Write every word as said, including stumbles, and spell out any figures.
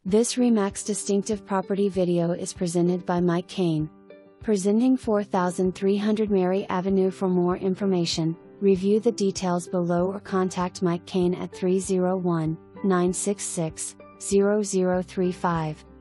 This Remax distinctive property video is presented by Mike Kane. Presenting four thousand three hundred Mary Avenue. For more information, review the details below or contact Mike Kane at three zero one, nine six six, zero zero three five.